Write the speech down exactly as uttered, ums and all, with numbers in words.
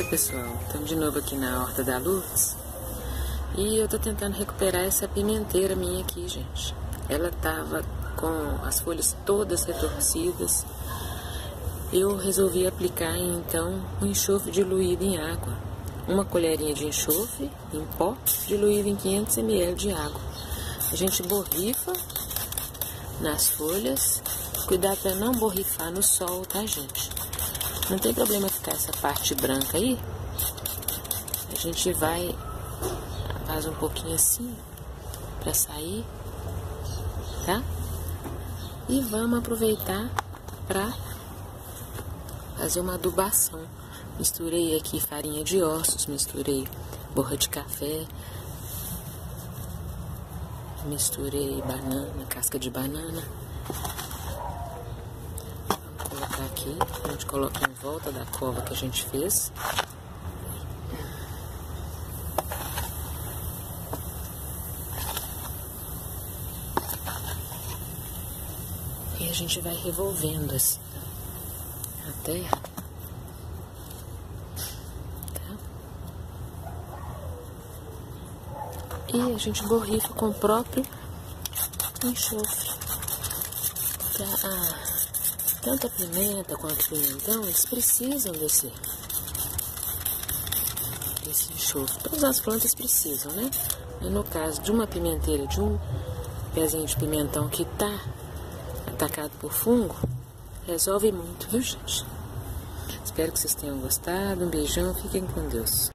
pessoal, estamos de novo aqui na Horta da Lourdes e eu tô tentando recuperar essa pimenteira minha aqui, gente. Ela tava com as folhas todas retorcidas. Eu resolvi aplicar então um enxofre diluído em água, uma colherinha de enxofre em pó diluído em quinhentos mililitros de água. A gente borrifa nas folhas, cuidado para não borrifar no sol, tá, gente? Não tem problema ficar essa parte branca aí. A gente vai faz um pouquinho assim para sair, tá? E vamos aproveitar para fazer uma adubação. Misturei aqui farinha de ossos, misturei borra de café, misturei banana, casca de banana. Aqui, a gente coloca em volta da cova que a gente fez. E a gente vai revolvendo assim a terra, tá? E a gente borrifa com o próprio enxofre, tá? Ah, tanto a pimenta quanto o pimentão, eles precisam desse, desse enxofre. Todas as plantas precisam, né? E no caso de uma pimenteira, de um pezinho de pimentão que tá atacado por fungo, resolve muito, viu, gente? Espero que vocês tenham gostado. Um beijão, fiquem com Deus.